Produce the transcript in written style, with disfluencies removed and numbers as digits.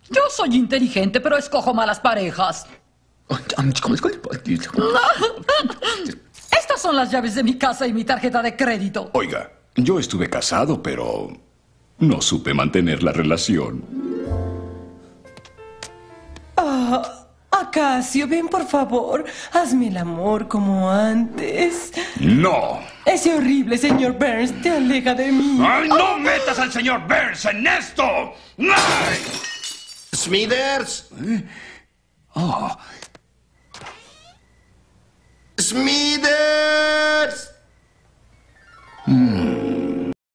Yo soy inteligente, pero escojo malas parejas. Estas son las llaves de mi casa y mi tarjeta de crédito. Oiga, yo estuve casado, pero no supe mantener la relación. Acacio, ven por favor. Hazme el amor como antes. ¡No! Ese horrible señor Burns te aleja de mí. ¡Ay, no metas al señor Burns en esto! ¡Ay! Smithers. Oh, Smithers.